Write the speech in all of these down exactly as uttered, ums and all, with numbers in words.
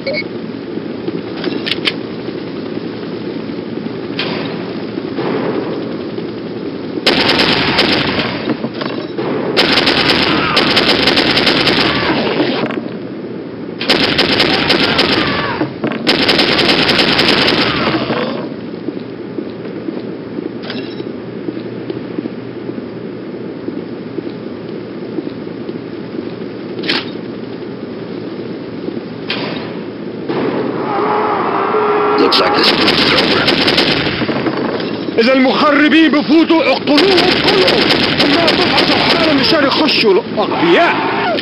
إذا المخربين بفوتوا اقتلوهم كلهم، ما تفحصوا حالهم مشان يخشوا الأغبياء.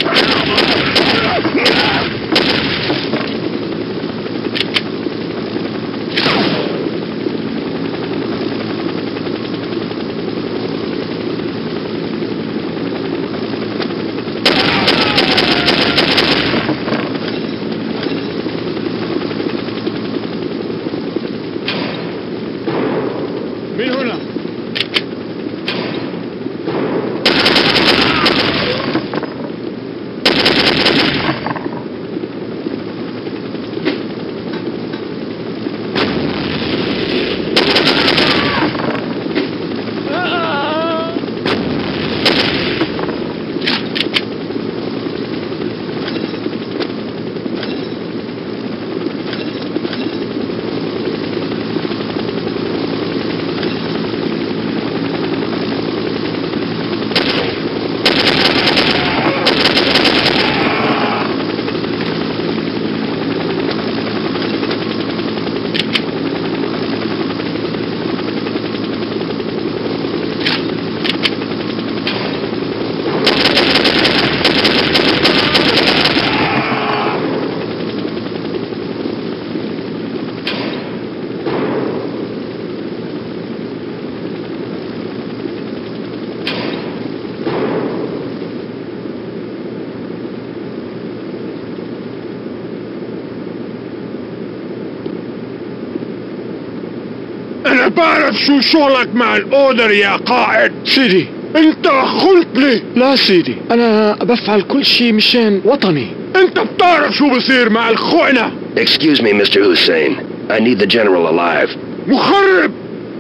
من هنا؟ أنا بعرف شو شغلك مع الأودر يا قائد. سيدي أنت قلت لي. لا سيدي، أنا بفعل كل شيء مشان وطني. أنت بتعرف شو بصير مع الخونة. Excuse me, Mister Hussein. I need the General alive. مخرب.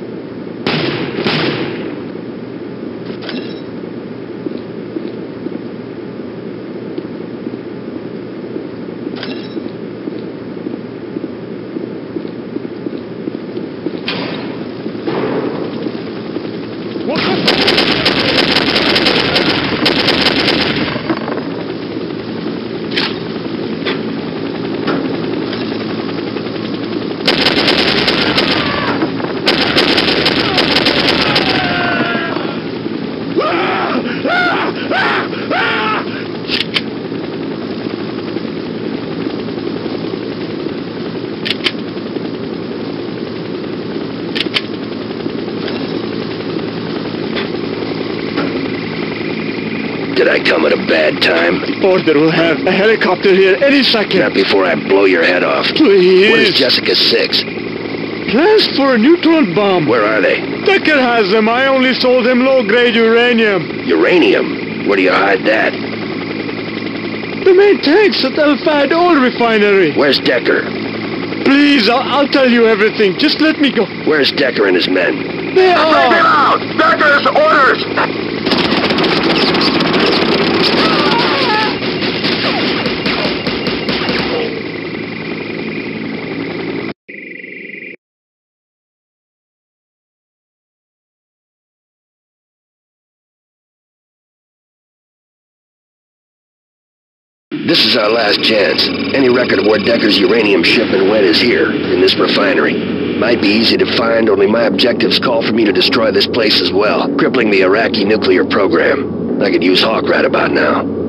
Did I come at a bad time? Order will have a helicopter here any second. Not before I blow your head off. Please. What is Jessica six? Plans for a neutron bomb. Where are they? Decker has them. I only sold him low-grade uranium. Uranium? Where do you hide that? The main tanks at Al Fad oil refinery. Where's Decker? Please, I'll, I'll tell you everything. Just let me go. Where's Decker and his men? They are... Take him out! Decker's orders! This is our last chance. Any record of where Decker's uranium shipment went is here, in this refinery. Might be easy to find, only my objectives call for me to destroy this place as well, crippling the Iraqi nuclear program. I could use Hawk right about now.